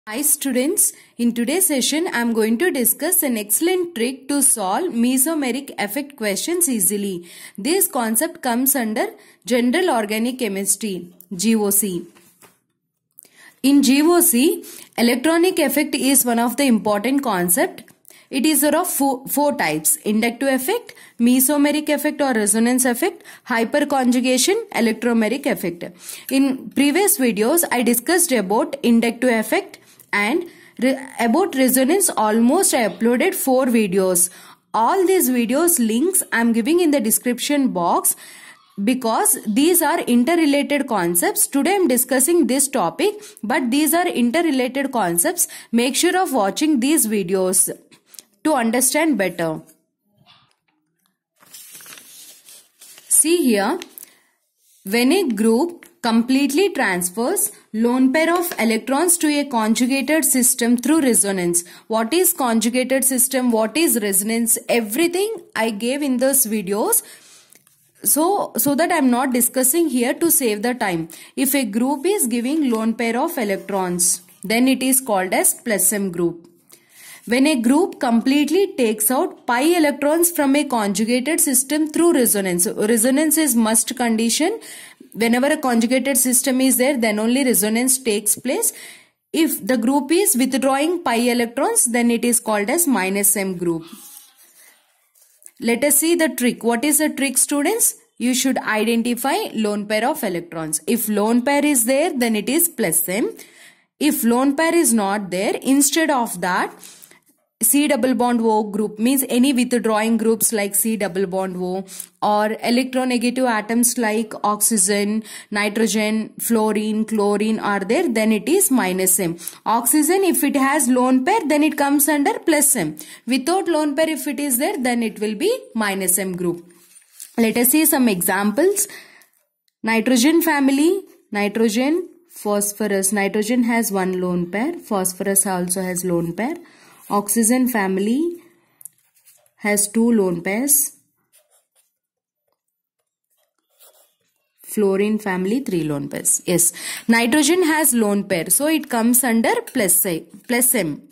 Hi students, in today's session I am going to discuss an excellent trick to solve mesomeric effect questions easily. This concept comes under General Organic Chemistry, GOC. In GOC, electronic effect is one of the important concepts. It is there of four types: inductive effect, mesomeric effect or resonance effect, hyperconjugation, electromeric effect. In previous videos, I discussed about inductive effect and about resonance. Almost I uploaded 4 videos. All these videos links I am giving in the description box because these are interrelated concepts. Today I am discussing this topic, but these are interrelated concepts. Make sure of watching these videos to understand better. See here, when a group completely transfers lone pair of electrons to a conjugated system through resonance. What is conjugated system? What is resonance? Everything I gave in those videos. So that I am not discussing here to save the time. If a group is giving lone pair of electrons, then it is called as plus M group. When a group completely takes out pi electrons from a conjugated system through resonance. Resonance is must condition. Whenever a conjugated system is there, then only resonance takes place. If the group is withdrawing pi electrons, then it is called as minus M group. Let us see the trick. What is the trick, students? You should identify lone pair of electrons. If lone pair is there, then it is plus M. If lone pair is not there, instead of that, C double bond O group means any withdrawing groups like C double bond O, or electronegative atoms like oxygen, nitrogen, fluorine, chlorine are there, then it is minus M. Oxygen, if it has lone pair, then it comes under plus M. Without lone pair, if it is there, then it will be minus M group. Let us see some examples. Nitrogen family, nitrogen, phosphorus. Nitrogen has one lone pair, phosphorus also has lone pair. Oxygen family has 2 lone pairs. Fluorine family 3 lone pairs. Yes, nitrogen has lone pair, so it comes under plus M.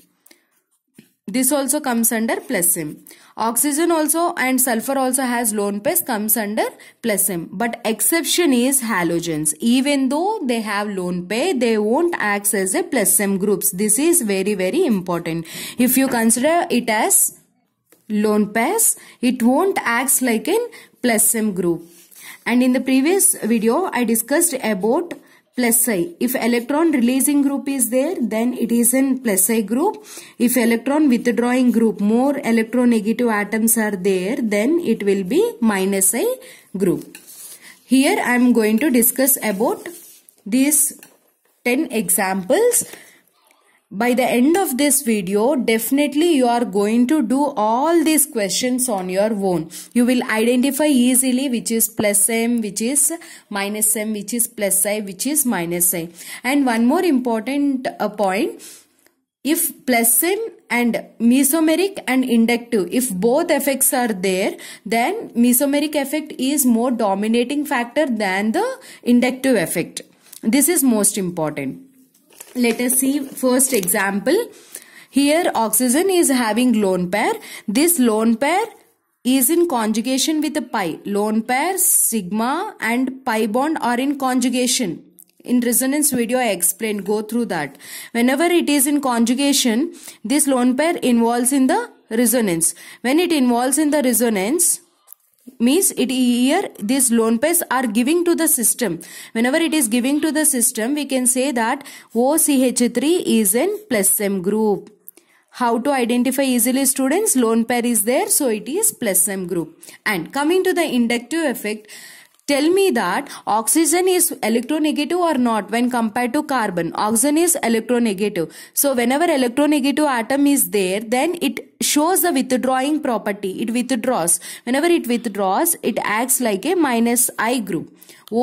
This also comes under plus M. Oxygen also and sulfur also has lone pairs, comes under plus M. But exception is halogens. Even though they have lone pair, they won't act as a plus M groups. This is very, very important. If you consider it as lone pairs, it won't act like a plus M group. And in the previous video, I discussed about plus I. If electron releasing group is there, then it is in plus I group. If electron withdrawing group, more electronegative atoms are there, then it will be minus I group. Here I am going to discuss about these 10 examples. By the end of this video, definitely you are going to do all these questions on your own. You will identify easily which is plus M, which is minus M, which is plus I, which is minus I. And one more important point, if plus M and mesomeric and inductive, if both effects are there, then mesomeric effect is more dominating factor than the inductive effect. This is most important. Let us see first example. Here oxygen is having lone pair. This lone pair is in conjugation with a pi. Lone pair, sigma and pi bond are in conjugation. In resonance video I explained, go through that. Whenever it is in conjugation, this lone pair involves in the resonance. When it involves in the resonance, means it here these lone pairs are giving to the system. Whenever it is giving to the system, we can say that OCH3 is in plus M group. How to identify easily, students? Lone pair is there, so it is plus M group. And coming to the inductive effect, tell me that oxygen is electronegative or not when compared to carbon. Oxygen is electronegative. So whenever electronegative atom is there, then it shows the withdrawing property. It withdraws. Whenever it withdraws, it acts like a minus I group.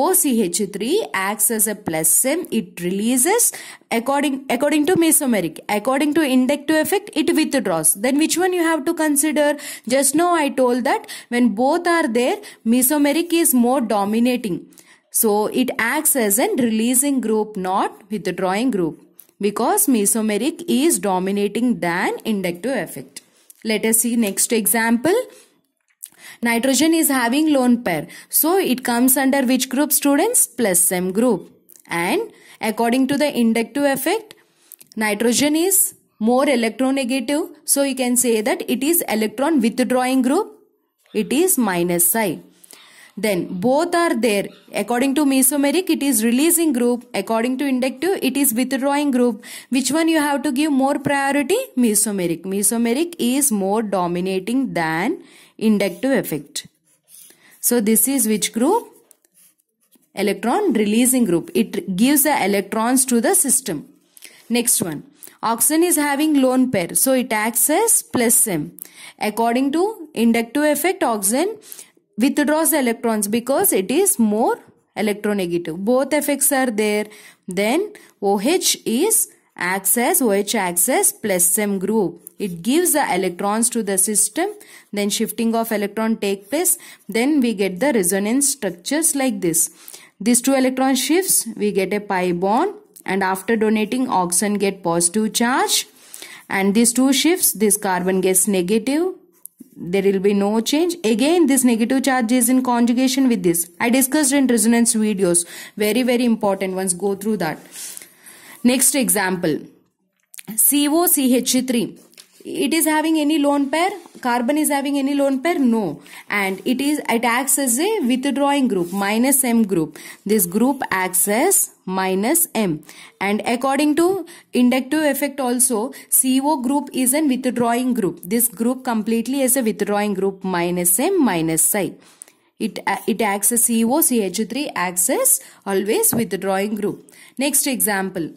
OCH3 acts as a plus M. It releases according to mesomeric. According to inductive effect, it withdraws. Then which one you have to consider? Just now I told that when both are there, mesomeric is more dominating. So it acts as a releasing group, not withdrawing group. because mesomeric is dominating than inductive effect. Let us see next example. Nitrogen is having lone pair. So it comes under which group, students? Plus M group. And according to the inductive effect, nitrogen is more electronegative. So you can say that it is electron withdrawing group. It is minus I. Then both are there. According to mesomeric, it is releasing group. According to inductive, it is withdrawing group. Which one you have to give more priority? Mesomeric. Mesomeric is more dominating than inductive effect. So this is which group? Electron releasing group. It gives the electrons to the system. Next one. Oxygen is having lone pair. So it acts as plus M. According to inductive effect, oxygen withdraws the electrons because it is more electronegative. Both effects are there. Then OH acts as plus M group. It gives the electrons to the system. Then shifting of electron take place. Then we get the resonance structures like this. These two electron shifts, we get a pi bond. And after donating, oxygen get positive charge. And these two shifts, this carbon gets negative. There will be no change. Again, this negative charge is in conjugation with this. I discussed in resonance videos. Very, very important ones. Go through that. Next example. COCH3. It is having any lone pair? Carbon is having any lone pair? No. And it acts as a withdrawing group, minus M group. This group acts as minus M. And according to inductive effect also, CO group is a withdrawing group. This group completely is a withdrawing group, minus M minus I. It acts as COCH3 acts as always withdrawing group. Next example.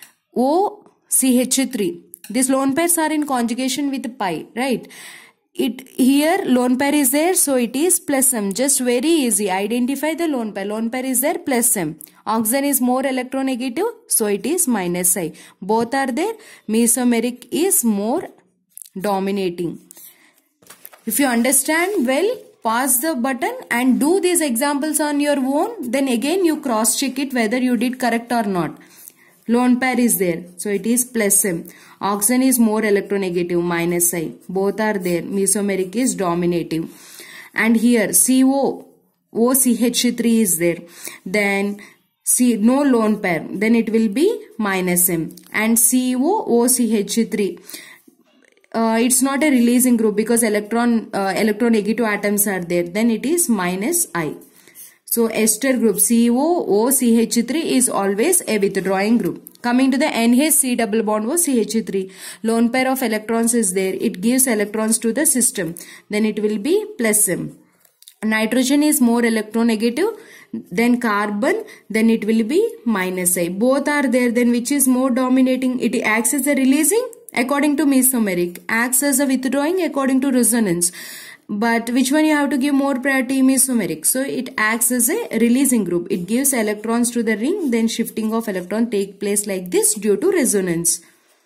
OCH3. These lone pairs are in conjugation with pi, right? Here lone pair is there, so it is plus M. Just very easy. Identify the lone pair. Lone pair is there, plus M. Oxygen is more electronegative, so it is minus I. Both are there. Mesomeric is more dominating. If you understand well, pause the button and do these examples on your own. Then again you cross check it whether you did correct or not. Lone pair is there, so it is plus M. Oxygen is more electronegative, minus I. Both are there. Mesomeric is dominating. And here OCH3 is there. Then no lone pair. Then it will be minus M. And COOCH3. It's not a releasing group because electronegative atoms are there. Then it is minus I. So ester group COOCH3 is always a withdrawing group. Coming to the NH double bond O CH3. Lone pair of electrons is there. It gives electrons to the system. Then it will be plus M. Nitrogen is more electronegative than carbon. Then it will be minus I. Both are there. Then which is more dominating? It acts as a releasing according to mesomeric. Acts as a withdrawing according to resonance. But which one you have to give more priority? Mesomeric. So it acts as a releasing group. It gives electrons to the ring. Then shifting of electron take place like this due to resonance.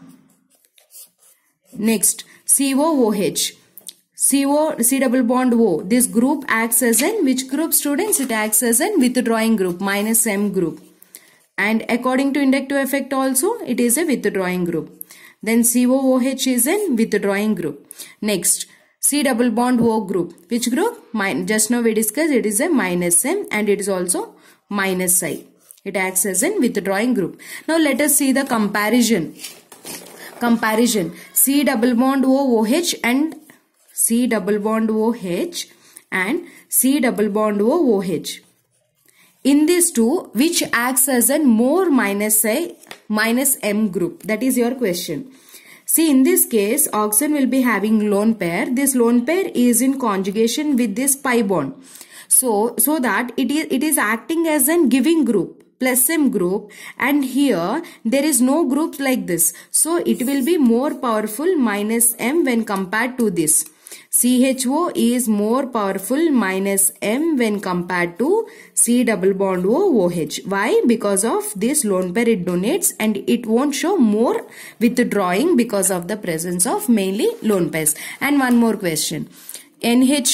Next, COOH. C double bond O. This group acts as an which group, students? It acts as an withdrawing group, minus M group. And according to inductive effect also, it is a withdrawing group. Then COOH is a withdrawing group. Next, C double bond O group. Which group? Just now we discussed it is a minus M and it is also minus I. It acts as a withdrawing group. Now let us see the comparison. C double bond OOH and C double bond OH and C double bond OOH. In these two, which acts as a more minus M group? That is your question. See, in this case, oxygen will be having lone pair. This lone pair is in conjugation with this pi bond. So that it is acting as a giving group, plus M group, and here there is no group like this. So it will be more powerful minus M when compared to this. CHO is more powerful minus M when compared to C double bond OOH. Why? Because of this lone pair it donates and it won't show more withdrawing because of the presence of mainly lone pairs. And one more question.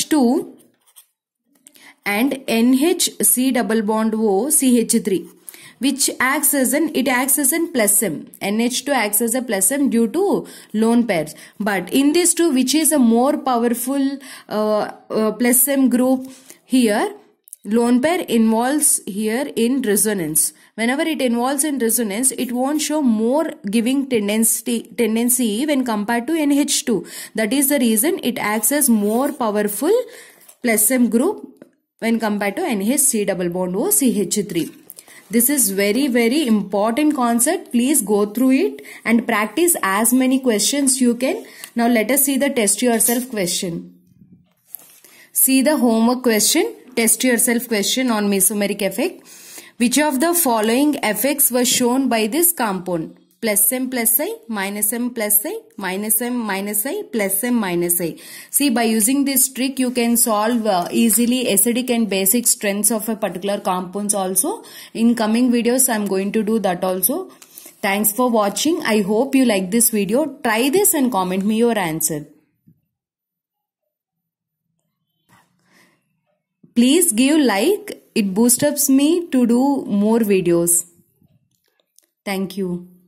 NH2 and NHC double bond O CH3. which acts as an plus M. NH2 acts as a plus M due to lone pairs. But in these two, which is a more powerful plus M group here, lone pair involves here in resonance. Whenever it involves in resonance, it won't show more giving tendency when compared to NH2. That is the reason it acts as more powerful plus M group when compared to NH double bond O CH3. This is very, very important concept. Please go through it and practice as many questions you can. Now let us see the test yourself question. See the homework question. Test yourself question on mesomeric effect. Which of the following effects was shown by this compound? Plus M plus I, minus M plus I, minus M minus I, plus M minus I. See, by using this trick, you can solve easily acidic and basic strengths of a particular compounds also. In coming videos, I am going to do that also. Thanks for watching. I hope you like this video. Try this and comment me your answer. Please give like. It boosts me to do more videos. Thank you.